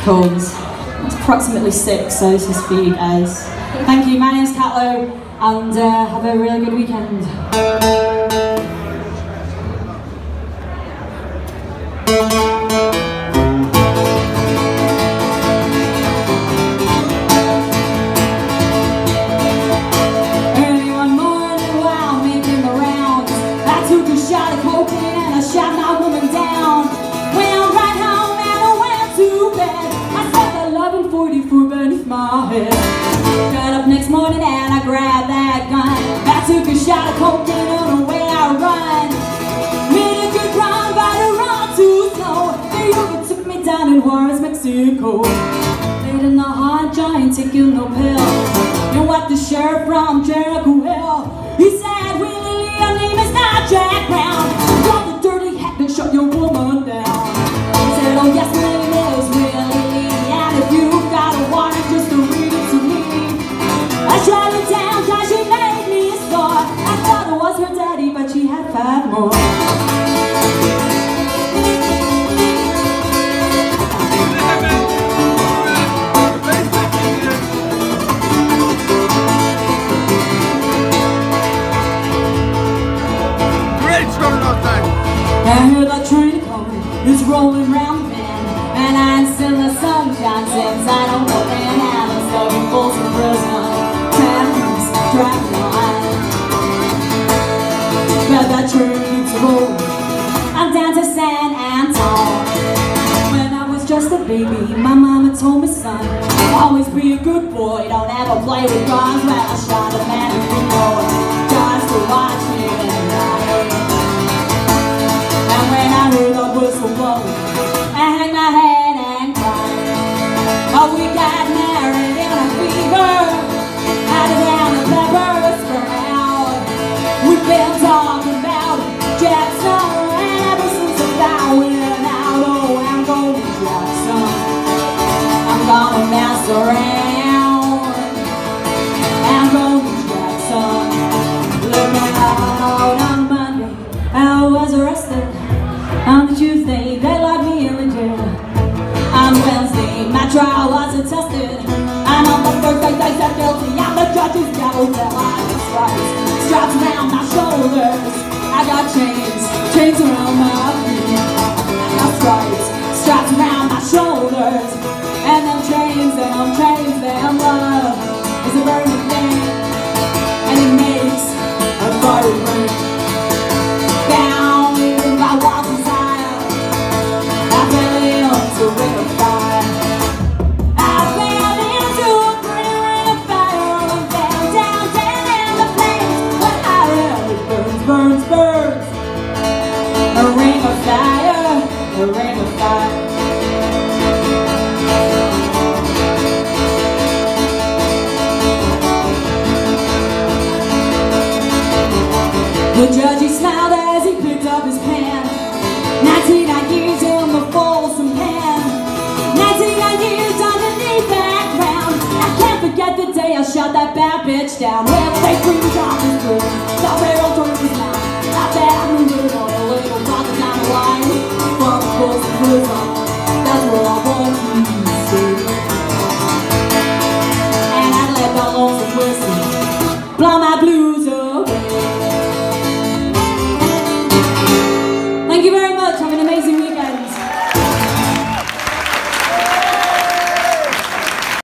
Cool. It's approximately 6, so this is for you guys. Thank you. My name's Catlo, and have a really good weekend. Early one morning while making the rounds, I took a shot of cocaine and I shot my woman down. Went right home and I went to bed. I set the 1144 beneath my head. Got up next morning and I grabbed that gun. I took a shot of cocaine on the way I run. Made a good run, but I run too slow. The Uber took me down in Juarez, Mexico. Laid in the hot giant, taking no pill. You what the sheriff from Jericho Hill? He said, Willie Lee, your name is not Jack Brown. Drop the dirty hat and shut your woman down. He said, oh yes, my name is Willie Lee, and if you've got a warrant, just to read it to me. I shut her down cause she made me a star. I thought it was her daddy, but she had 5 more. I heard that train coming, it's rolling round the bend, and I ain't seen the sunshine since I don't know when I'm stuck in Folsom Prison. Time's driving on, but that train keeps rolling. I'm down to San Antonio. When I was just a baby, my mama told me, son, always be a good boy, don't ever play with guns. Well, I shot a man who didn't know it, just to watch me and die. And when I heard the whistle blow, I hang my head and cried. Oh, we got married in a fever, out of down the peppers sprout. We've been talking about Jackson, and ever since I went out, oh, I'm going to Jackson. I'm gonna mess around. I'm going to Jackson. Looking out on Monday, I was arrested. On Tuesday, they locked me in the jail. On Wednesday, my trial was attested. And on the Thursday, they said guilty. And the judge's gavel fell on the stripes. Straps around my shoulders. I got chains around my feet. I got stripes, straps around my shoulders. And them chains, them love is a burning thing. And it makes a fiery ring. Down in my walls inside, I fell into a ring of fire. I fell into a pretty ring of fire. And fell down in the flames. But I really burns. A ring of fire, a ring of fire. The judge, he smiled as he picked up his pen. 99 years in the Folsom pen. 99 years underneath that ground. I can't forget the day I shot that bad bitch down. Well, they threw me off his foot. The barrel turned his mouth. I bet I knew it all a little farther down the line. From Folsom Prison.